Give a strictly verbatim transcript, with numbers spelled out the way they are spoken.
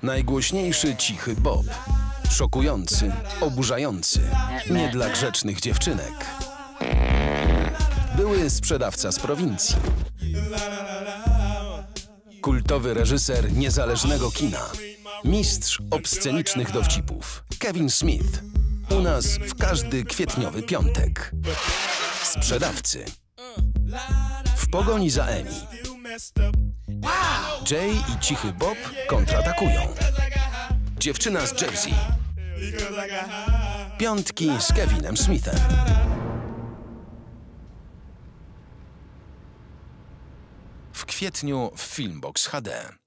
Najgłośniejszy Cichy Bob. Szokujący, oburzający, nie dla grzecznych dziewczynek. Były sprzedawca z prowincji. Kultowy reżyser niezależnego kina. Mistrz obscenicznych dowcipów. Kevin Smith. U nas w każdy kwietniowy piątek. Sprzedawcy. W pogoni za Emmy. Jay i Cichy Bob kontratakują. Dziewczyna z Jersey. Piątki z Kevinem Smithem. W kwietniu w Filmbox H D.